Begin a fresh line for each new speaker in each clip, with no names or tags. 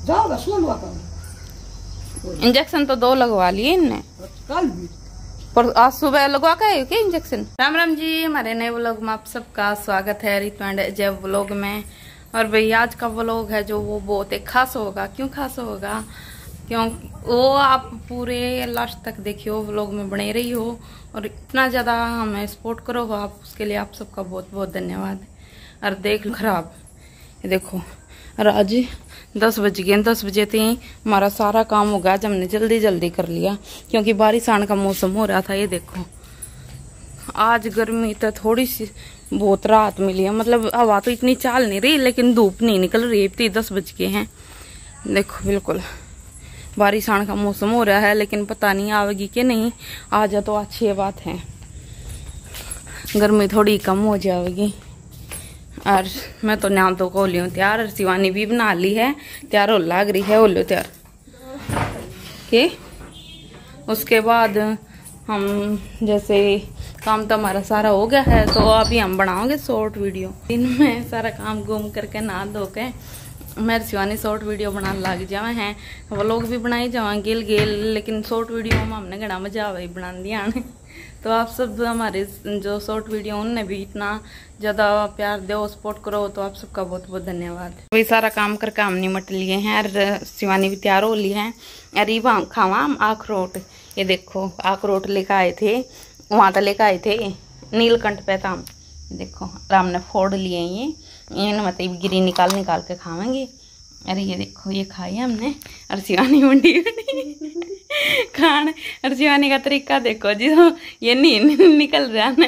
Injection तो 2 लगवा लिए इनने
कल भी,
पर आज सुबह लगवा के आए क्या इंजेक्शन। राम राम जी, हमारे नए व्लॉग में आप सबका स्वागत है रितु एंड अजय व्लॉग में। और भाई आज का व्लॉग है जो वो बहुत एक खास होगा। क्यों खास होगा? क्यों वो आप पूरे लास्ट तक देखियो, व्लॉग में बने रही हो और इतना ज़्यादा हमें सपोर्ट करो हो आप, उसके लिए आप सबका बहुत बहुत धन्यवाद। और देख लो खराब, ये देखो और आज 10 बज गए। 10 बजे थे हमारा सारा काम हो गया, आज हमने जल्दी जल्दी कर लिया क्योंकि बारिश आने का मौसम हो रहा था। ये देखो आज गर्मी तो थोड़ी सी बहुत राहत मिली है, मतलब हवा तो इतनी चाल नहीं रही लेकिन धूप नहीं निकल रही। इतनी 10 बज गए हैं, देखो बिल्कुल बारिश आने का मौसम हो रहा है लेकिन पता नहीं आवेगी कि नहीं। आ जा तो अच्छी बात है, गर्मी थोड़ी कम हो जाएगी। और मैं तो नहा तो को ली हूँ तैयार, और शिवानी भी बना ली है तैयार, हो लग रही है हो लो तैयार के। उसके बाद हम जैसे काम तो हमारा सारा हो गया है तो अभी हम बनाओगे शॉर्ट वीडियो। दिन में सारा काम घूम करके नहा धो के मैं शिवानी शॉर्ट वीडियो बनाने लग जावे हैं। वो लोग भी बनाई जावे गेल गेल, लेकिन शॉर्ट वीडियो में हमने घना मजा आवे बना दिया। तो आप सब हमारे जो शॉर्ट वीडियो उनने भी इतना ज़्यादा प्यार दो सपोर्ट करो तो आप सबका बहुत बहुत धन्यवाद। वही सारा काम करके हम निमट लिए हैं और शिवानी भी तैयार हो ली है। अरे वहाँ खावा हम अखरोट, ये देखो अखरोट लेकर आए थे, वहाँ तो लेकर आए थे नीलकंठ पे था। देखो राम ने फोड़ लिए ये मतलब गिरी निकाल निकाल के खावेंगे। अरे ये देखो ये खाई हमने और शिवानी मंडी खान। और शिवानी का तरीका देखो जी, ये नहीं निकल जाने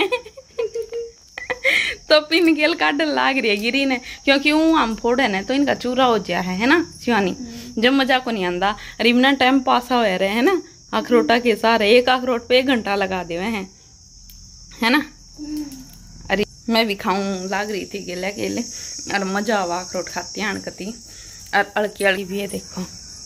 तो पिन गेल काट लाग रही है गिरी ने, क्योंकि वो हम फोड़े ने तो इनका चूरा हो गया है ना शिवानी। जब मजा को नहीं आंदा और इतना टाइम पास हो रहे है ना अखरोटा के सारे, एक अखरोट पे 1 घंटा लगा देवे हैं है ना। अरे मैं भी खाऊं लाग रही थी गेले गेले और मजा आवा अखरोट खाती अणकती। और अड़की अड़ी भी है देखो,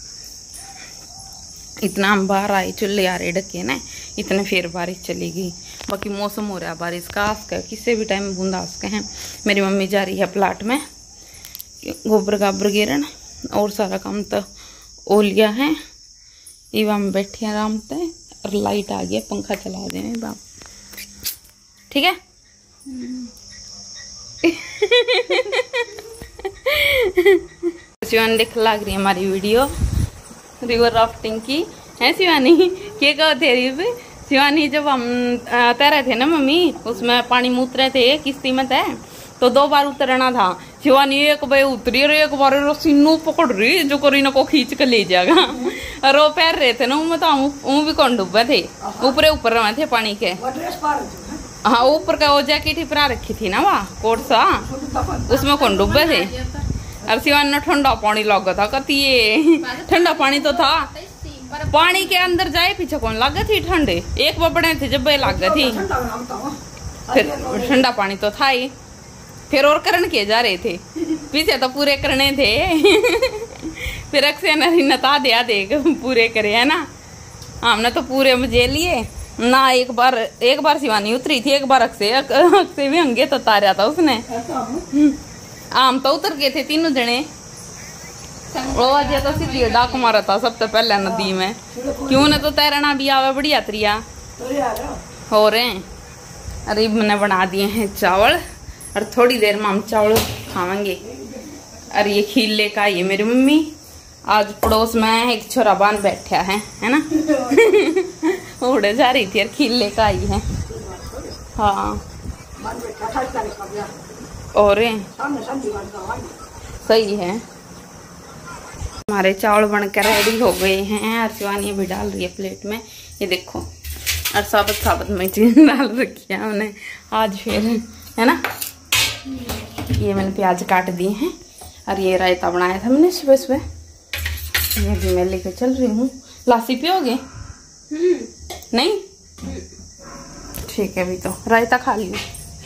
इतना हम बाहर आए चूल्हे आ रहे डके ना, इतने फिर बारिश चली गई। बाकी मौसम हो रहा है बारिश का, आसका किसी भी टाइम बूंदा आसका है। मेरी मम्मी जा रही है प्लाट में गोबर गाबर गिरन और सारा काम तो ओ लिया है। इवा हम बैठे आराम से और लाइट आ गया, पंखा चला दे बाप, ठीक है। शिवानी देख लग रही है हमारी वीडियो रिवर राफ्टिंग की है। शिवानी क्या कहो थे शिवानी, जब हम तैरे थे ना मम्मी, उसमें पानी में उतरे थे किश्ती में थे तो 2 बार उतरना था। शिवानी एक बार उतरी और एक बार रस्सी पकड़ रही जो करीना को खींच के ले जाएगा। और वो पैर रहे थे ना उनमें तो हम भी कौन डूबे थे, ऊपर ऊपर रहे थे पानी के। हाँ ऊपर का वो जैकेट ही परा रखी थी ना वहाँ कोट सा, उसमें कौन डूबे थे। और शिवानी ने ठंडा पानी लगा था कती, ये ठंडा पानी तो था, पानी के अंदर जाए पीछे कौन लग थी ठंडे, एक बबड़े थे जब लग थी। फिर ठंडा पानी तो था ही, फिर और करण के जा रहे थे पीछे तो पूरे करने थे। फिर अक्षय नता दिया देख पूरे करे है ना, हमने तो पूरे मजे लिए ना। एक बार शिवानी उतरी थी, एक बार अक्षय भी हंगे तो तारा था उसने। आम तो उतर गए थे तीनों जने। वो अजय तो सीधी डाक मारा था सबसे पहले नदी में, क्यों ने तो तैरना भी आवे बढ़िया तरिया हो रहे हैं। अरे मैंने बना दिए हैं चावल और थोड़ी देर में हम चावल खावेंगे। और ये खीर लेकर आई है मेरी मम्मी, आज पड़ोस में एक छोरा बांध बैठा है ना। उड़े जा रही थी और खीर लेकर आई है। हाँ और सही है। हमारे चावल बनकर रेडी हो गए हैं और शिवानी भी डाल रही है प्लेट में, ये देखो। और साबुत साबुत मिर्ची डाल रखी है उन्हें आज फिर है ना। ये मैंने प्याज काट दिए हैं और ये रायता बनाया था मैंने सुबह सुबह, ये भी मैं लेकर चल रही हूँ। लासी पियोगे? नहीं ठीक है, अभी तो रायता खा लियो।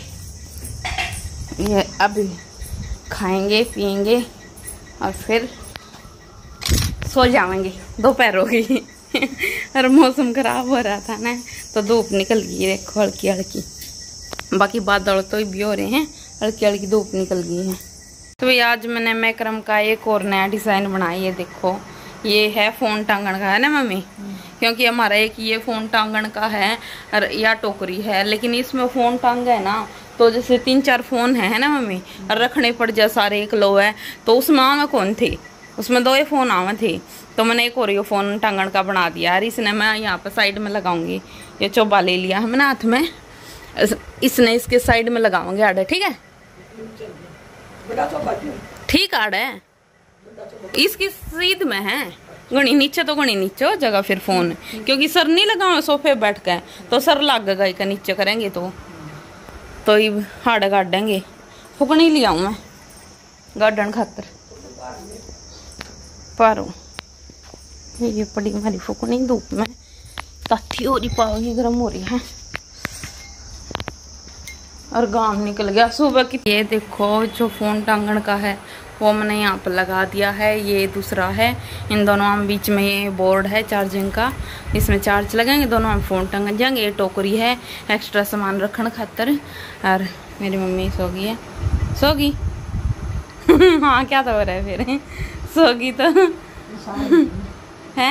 ये अभी खाएंगे पिएंगे और फिर सो जाएंगे, दोपहर हो गई। और मौसम खराब हो रहा था ना तो धूप निकल गई देखो हल्की हल्की, बाकी बादल तो भी हो रहे हैं, हल्की हल्की धूप निकल गई है। तो भाई आज मैंने मैक्रम का एक और नया डिज़ाइन बनाया। ये देखो, ये है फोन टांगन का, है ना मम्मी? क्योंकि हमारा एक ये फोन टांगन का है या टोकरी है, लेकिन इसमें फोन टांगा है ना, तो जैसे 3-4 फोन है ना मम्मी, और रखने पड़ जाए सारे, एक लो है तो उसमें आवे कौन थे, उसमें 2 ही फोन आवे थे। तो मैंने एक और ये फोन टांगन का बना दिया यार। इसने मैं यहाँ पर साइड में लगाऊंगी, ये चोबा ले लिया है मैंने हाथ में, इसने इसके साइड में लगाऊंगे आड़े, ठीक है? ठीक आड़े इसकी सीध में है, घनी नीचे तो घनी नीचे जगह फिर फोन, क्योंकि सर नहीं लगा सोफे बैठ के तो सर लगेगा एक नीचे करेंगे तो ये हाड़ गाड़ेंगे। फुकनी ले आऊँ मैं गार्डन खातर पारो, ये पड़ी हमारी फुकनी धूप में, ताथी हो रही, पाओगी गर्म हो रही है, और गांव निकल गया सुबह की। ये देखो जो फोन टांगन का है वो मैंने यहाँ पर लगा दिया है, ये दूसरा है। इन दोनों में बीच में ये बोर्ड है चार्जिंग का, इसमें चार्ज लगाएंगे, दोनों में फोन टंग जाएंगे। ये टोकरी है एक्स्ट्रा सामान रखने खातर। और मेरी मम्मी सो गई है, सो गई हाँ क्या तो हो रहा है फिर सो गई तो है।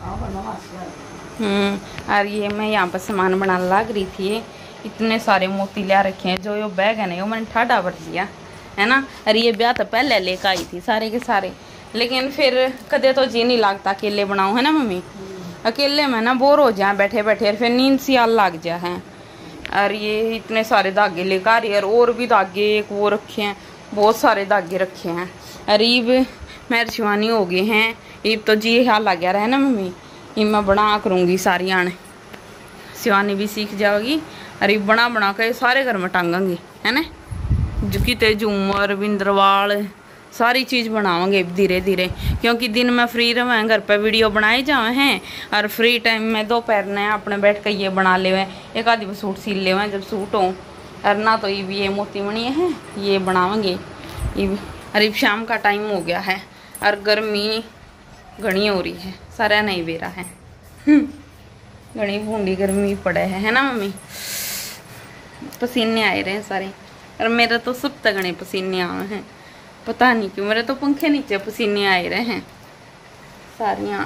और ये मैं यहाँ पर सामान बनाने लग रही थी। इतने सारे मोती लिया रखे हैं, जो ये बैग है ना वो मैंने ठाडा भर दिया है ना। अरे ये ब्याह तो पहले लेकर आई थी सारे के सारे, लेकिन फिर कदे तो जी नहीं लगता अकेले बनाऊँ, है ना मम्मी? अकेले में ना बोर हो जाए बैठे बैठे, फिर नींद सी आल लग जाए है। और ये इतने सारे धागे लेकर आ रही है, और भी धागे एक वो रखे हैं, बहुत सारे धागे रखे हैं। अरे ईब मेरी शिवानी हो गए हैं, ईब तो जी हाल लग गया है ना मम्मी, ये मैं बना करूँगी सारी आने, शिवानी भी सीख जाओगी। अरे बना बना के सारे घर में टांगेंगे, है ना? किते झूमर बिंद्रवाल सारी चीज़ बनाओगे धीरे धीरे, क्योंकि दिन में फ्री रहे घर पर वीडियो बनाए जाए हैं, और फ्री टाइम में दोपहर ने अपने बैठ कर ये बना ले, एक आधी सूट सिल ले जब सूट हो। और ना तो ये मोती बनी है, ये बनावेंगे। ये अरे शाम का टाइम हो गया है और गर्मी घनी हो रही है, सारा नहीं बेरा है, घनी भूंडी गर्मी पड़े है ना मम्मी? पसीने आए रहे हैं सारे, और मेरा तो सब तगड़े पसीने आए हैं, पता नहीं क्यों, मेरे तो पंखे नीचे पसीने आए रहे हैं सारियां।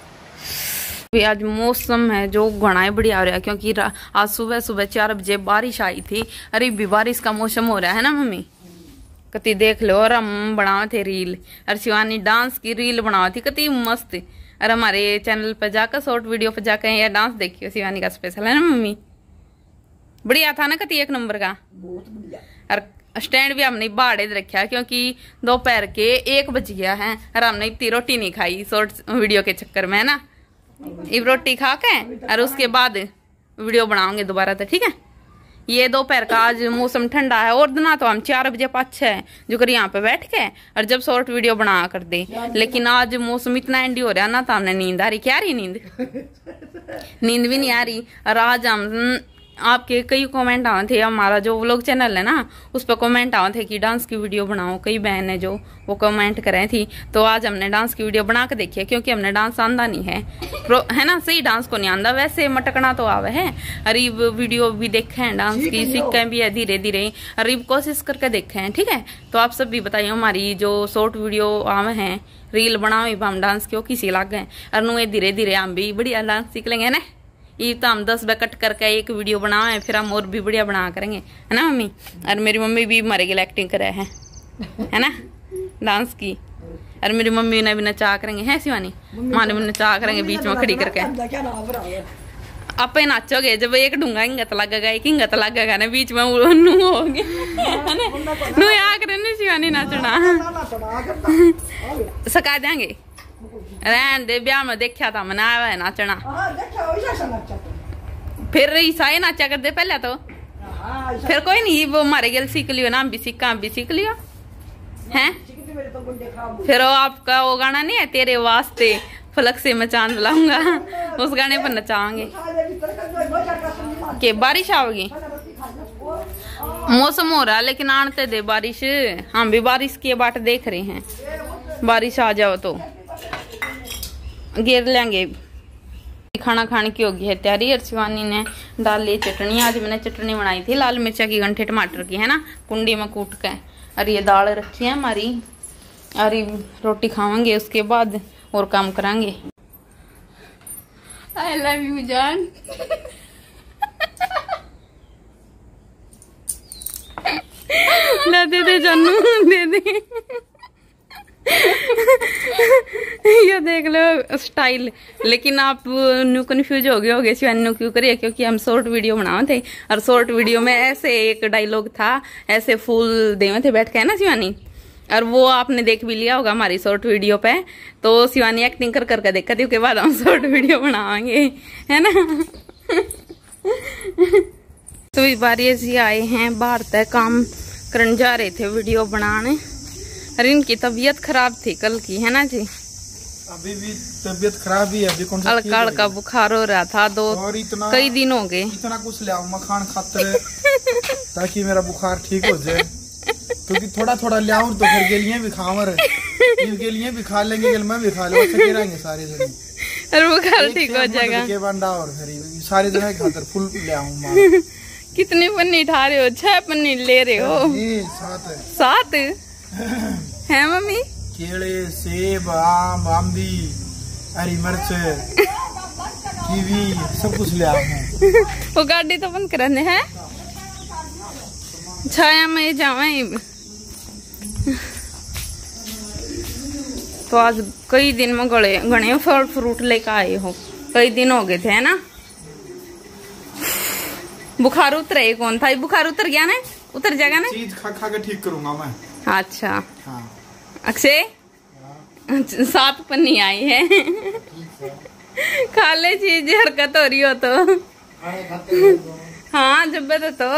भी आज मौसम है जो घना ही बढ़िया हो रहा है, क्योंकि आज सुबह सुबह 4 बजे बारिश आई थी। अरे भी बारिश का मौसम हो रहा है ना मम्मी? कति देख लो। और हम बनावे थे रील, और शिवानी डांस की रील बनावा थी कति मस्त। और हमारे चैनल पर जाकर शॉर्ट वीडियो पर जाकर यह डांस देखियो, शिवानी का स्पेशल है ना मम्मी? बढ़िया था ना कति, 1 नंबर का, बहुत बढ़िया। और स्टैंड भी हमने बाड़े रखा, क्योंकि दोपहर के 1 बज गया है और हमने इतनी रोटी नहीं खाई शॉर्ट वीडियो के चक्कर में, है ना? एक रोटी खा के और उसके बाद वीडियो बनाओगे दोबारा, तो ठीक है। ये दोपहर का आज मौसम ठंडा है, और ना तो हम 4 बजे 5-6 जो कर यहाँ पे बैठ के और जब शॉर्ट वीडियो बना कर दे, लेकिन आज मौसम इतना एंडी हो रहा है ना, तो हमने नींद आ रही, क्या रही नींद नींद भी नहीं आ रही। और आज हम आपके कई कमेंट आए थे, हमारा जो व्लॉग चैनल है ना उस पर कमेंट आए थे कि डांस की वीडियो बनाओ, कई बहन है जो वो कमेंट कर रही थी। तो आज हमने डांस की वीडियो बना के देखी है, क्योंकि हमने डांस आंदा नहीं है ना, सही डांस को नहीं आंदा, वैसे मटकना तो आवे है। अरीब वीडियो भी देखे हैं डांस की, सीखे भी है धीरे धीरे, अरीब कोशिश करके देखे हैं, ठीक है। तो आप सब भी बताइए हमारी जो शॉर्ट वीडियो आवे हैं, रील बनाओ हम डांस की, किसी लाग गए, और नुए धीरे धीरे हम भी बढ़िया डांस सीख लेंगे ना। ये तो हम 10 कट करके एक वीडियो बनाए, फिर हम और भी बढ़िया बना करेंगे, है ना मम्मी? और मेरी मम्मी भी हमारे के लिए एक्टिंग करे है ना डांस की, और मेरी मम्मी ने भी नचा करेंगे, है शिवानी? माँ ने भी नचा करेंगे बीच में खड़ी करके। आप नाचोगे जब एक डूंगा हिंगत लगेगा, एक हिंगत लगेगा ना बीच में नू होगी, है ना? नू आ करे शिवानी नाचना सिखा देंगे। रहन दे, ब्याह में देखा था मैंने, आया है नाचना, फिर ईसाई नाचा कर दे पहले तो, फिर कोई नहीं वो हमारे गल सीख लियो ना, हम भी सीख लियो हैं। फिर वो आपका वो गाना नहीं है तेरे वास्ते फलक से मैं चांद लाऊंगा, उस गाने पर नचाएंगे। के बारिश आओगी, मौसम हो रहा है लेकिन आने दे बारिश, हम भी बारिश की बाट देख रहे हैं, बारिश आ जाओ तो घेर लेंगे। खाना खाने की होगी है तैयारी, और शिवानी ने डाल ली चटनी। आज मैंने चटनी बनाई थी लाल मिर्चा की, गंठे टमाटर की, है ना, कुंडी में कूट के। और ये दाल रखी है हमारी, और रोटी खावांगे उसके बाद और काम करांगे। आई लव यू जान। दे दे जानू, दे दे। ये देख लो स्टाइल। लेकिन आप न्यू कंफ्यूज हो गए होगे शिवानी क्यों करिए, क्योंकि हम शॉर्ट वीडियो बनाए थे और शॉर्ट वीडियो में ऐसे एक डायलॉग था, ऐसे फूल देवे थे बैठ के, है ना शिवानी? और वो आपने देख भी लिया होगा हमारी शॉर्ट वीडियो पे। तो शिवानी एक्टिंग कर करके देखा थी, उसके बाद हम शॉर्ट वीडियो बनाएंगे, है ना? तो इस बार ये जी आए हैं बाहर तक काम करने जा रहे थे, वीडियो बनाने। अरे इनकी तबीयत खराब थी कल की, है ना जी?
अभी भी तबीयत खराब ही है। अभी कौन सा
हल्का हल्का बुखार हो रहा था, कई दिन हो गए।
इतना कुछ ले आओ मखान खातर ताकि मेरा बुखार ठीक हो जाए, क्योंकि थोड़ा थोड़ा ले आऊं तो फिर गेलियां भी खावर, गेलियां भी खा लेंगे, मैं भी खा लूंगा, सके रहेंगे सारे जने
और बुखार ठीक हो जाएगा।
के बंडा और फिर सारे जने की खातर फुल ले आऊं।
कितने पन्नी उठा रहे हो? 6 पन्नी ले रहे हो? 7 है मम्मी?
केले, सेब, आम, आंबी, हरी मिर्च, कीवी सब कुछ ले आऊं।
वो गाड़ी तो बंद कराने हैं, छाया में जावे। तो आज कई दिन में गणे फल फ्रूट लेकर आए हो, कई दिन हो गए थे, है ना? बुखार उतरे कौन था? बुखार उतर गया ना? उतर जाएगा ना?
चीज खा खा के ठीक करूंगा मैं।
अच्छा
हाँ।
अक्षय 7 पन्नी आई है। खा ले चीज, हरकत हो रही हो तो। हाँ जब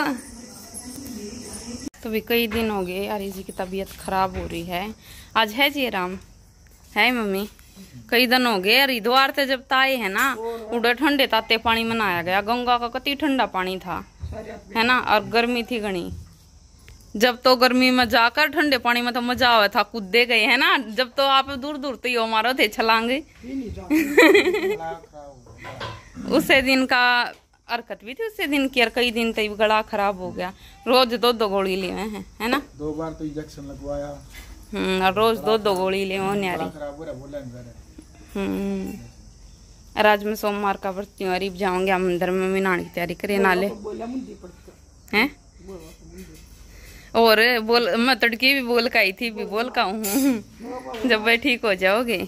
तो भी कई दिन हो गए यार जी की तबीयत खराब हो रही है। आज है जी आराम है मम्मी? कई दिन हो गए हरिद्वार से जब ताए है ना, उधर ठंडे ताते पानी मनाया गया। गंगा का कति ठंडा पानी था, है ना? और गर्मी थी घनी। जब तो गर्मी में जाकर ठंडे पानी में तो मजा आया था, कूदे गए, है ना? जब तो आप दूर दूर तो यो मारो थे छलांगे। उसे दिन का हरकत भी थी, उससे दिन की। कई दिन तक गला खराब हो गया। रोज 2 गोली लिए हैं, है ना?
2 बार तो इंजेक्शन लगवाया।
और रोज 2 गोली ले आज मैं सोमवार का व्रत हूँ, अरीब जाऊंगे हम मंदिर में नहाने की तैयारी करिए नाले हैं। और बोल मैं तड़की भी बोल का आई थी, भी बोल का हूँ जब वह ठीक हो जाओगे।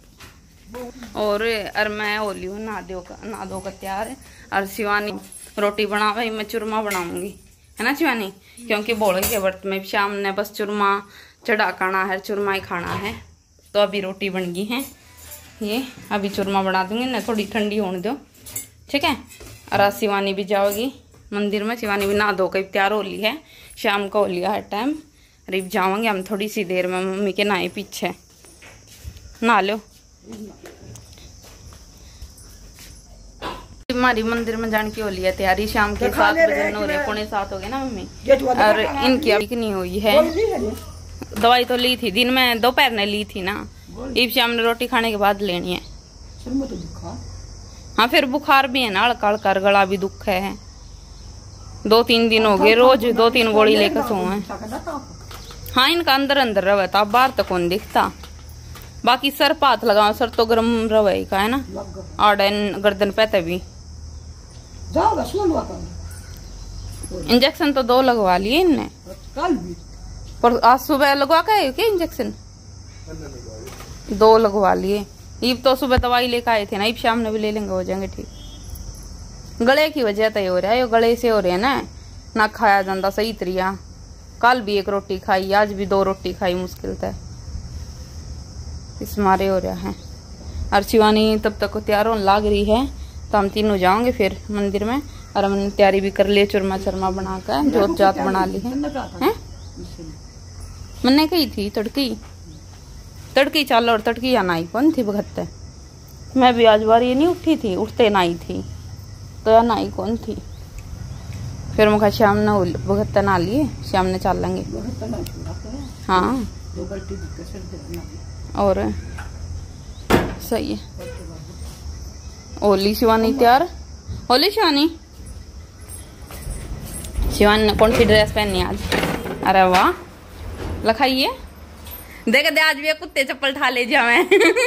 और मैं होली हूँ नहा दो का तैयार। और शिवानी रोटी बना भाई, मैं चूरमा बनाऊंगी, है ना शिवानी? क्योंकि बोल के व्रत में शाम ने बस चूरमा चढ़ा खाना है, चूरमा ही खाना है। तो अभी रोटी बन गई है, ये अभी चूरमा बना दूंगी ना, थोड़ी ठंडी होने दो, ठीक है? और आज शिवानी भी जाओगी मंदिर में। शिवानी भी नहा धो के तैयार हो ली है, शाम का हो लिया है टाइम। अरे जाओगे हम थोड़ी सी देर में, मम्मी के नहाए पीछे। नहा लो। हमारी मंदिर में जाने की हो लिया तैयारी, शाम के 7 बजे हो रहे, 6:45 हो गए ना मम्मी। और इनकी अभी नहीं हुई है। दवाई तो ली थी दिन में, दोपहर ने ली थी ना, इब शाम ने रोटी खाने के बाद लेनी है। हाँ फिर बुखार भी है ना, हल्का हल्का, गला भी दुख है। 2-3 दिन हो गए, रोज 2-3 गोली लेकर सो है। हाँ इनका अंदर अंदर रवा था, बाहर तक कौन दिखता। बाकी सर पे हाथ लगाओ, सर तो गर्म रवे का, है ना? और गर्दन पे तभी इंजेक्शन तो 2 लगवा लिए इनने, पर आज सुबह लगवा के क्या इंजेक्शन 2 लगवा लिए। ईब तो सुबह दवाई लेकर आए थे ना, ईब शाम में भी ले लेंगे, हो जाएंगे ठीक। गले की वजह तो हो रहा है, ये गले से हो रहे है ना खाया जाता सही तरिया। कल भी 1 रोटी खाई, आज भी 2 रोटी खाई मुश्किल से, इस मारे हो रहा है। और शिवानी तब तक तैयार होने लग रही है, तो हम तीनों जाओगे फिर मंदिर में। और हमने तैयारी भी कर ली, चूरमा चरमा बनाकर जोत जात बना ली है। मैंने कही थी तड़की चाल, और तड़की या नाई कौन थी भगत? मैं भी आज बार ये नहीं उठी थी, उठते नाई थी तो या नाई कौन थी। फिर मुझे शाम ने भगत ना लिए, शाम ने चल लेंगे। हाँ और सही है। ओली शिवानी तैयार, ओली शिवानी ने कौन सी ड्रेस पहनी आज? अरे वाह लखाइए देख दे आज भी कुत्ते चप्पल ठा ले जावे।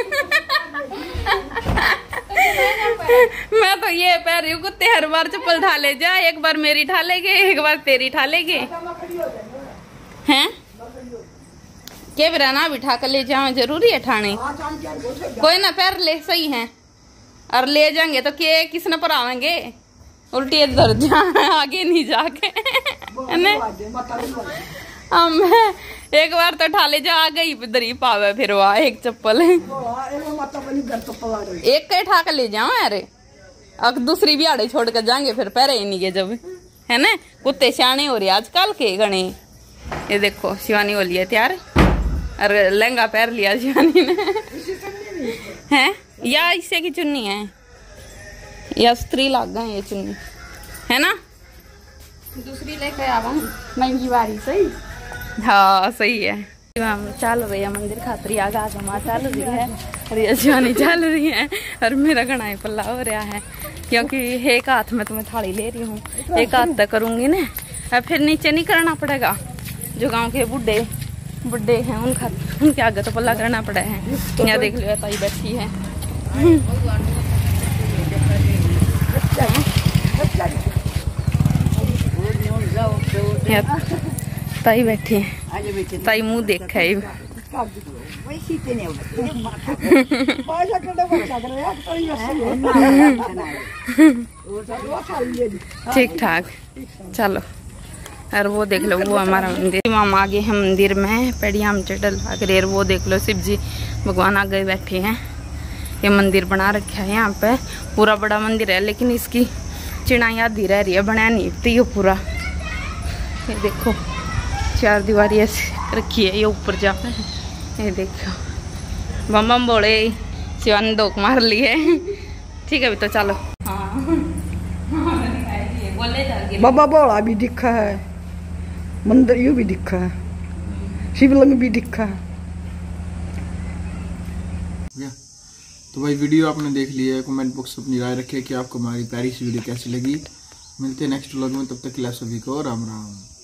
मैं तो ये पैर रही हूँ कुत्ते हर बार चप्पल ठा ले जा, एक बार मेरी ठा लेगे एक बार तेरी ठा लेगे हैं के भी रहना बिठा कर ले जाओ जरूरी है ठाणे कोई ना पैर ले सही है और ले जाएंगे तो के किसने पर आवेंगे उल्टी इधर जा आगे नहीं जाके हम एक बार तो ठाले जा आ गई इधर ही पावे फिर वहा एक चप्पल एक के ठा कर ले जाओ यारे अब दूसरी भी आड़े छोड़ कर जाएंगे फिर पैरे ही नहीं गए जब है ना कुत्ते सियाने हो रहे आजकल के गणे। ये देखो शिवानी हो लिया तैयार और लहंगा पहन लिया शिवानी ने है या इससे की चुन्नी है या स्त्री लाग गए ये चुन्नी है ना दूसरी लेके आवा महंगी वाली सही। हाँ सही है चल रही है मंदिर खातरी आगा जमा चल रही है और शिवानी चल रही है और मेरा घना पल्ला हो रहा है क्योंकि एक हाथ में तुम्हें थाली ले रही हूँ एक हाथ तक करूंगी ना फिर नीचे नहीं करना पड़ेगा जो गांव के बुढ़े हैं उनके आगे तो पल्ला करना पड़ा है। यहाँ देख लो ताई बैठी है ताई बैठी है ताई मुंह देखा है ठीक ठाक चलो और वो देख लो वो हमारा मंदिर हम आगे हैं मंदिर में पेड़िया हम चटल लाकर वो देख लो शिव जी भगवान आगे बैठे हैं। ये मंदिर बना रखा है यहाँ पे पूरा बड़ा मंदिर है लेकिन इसकी चिड़ाई आधी रह रही है बना नहीं थी ये पूरा। ये देखो 4 दीवारी ऐसी रखी है ये ऊपर जाकर ये देखो बम बम बोले शिवानी धोख मार ली है। ठीक है अभी तो चलो
बाबा बोला भी दिखा है मंदिर यू भी दिखा है शिवलिंग भी दिखा है।
तो भाई वीडियो आपने देख लिया है कमेंट बॉक्स अपनी राय रखिए कि आपको हमारी प्यारी सी वीडियो कैसी लगी। मिलते हैं नेक्स्ट व्लॉग में तब तक के लिए सभी को राम राम।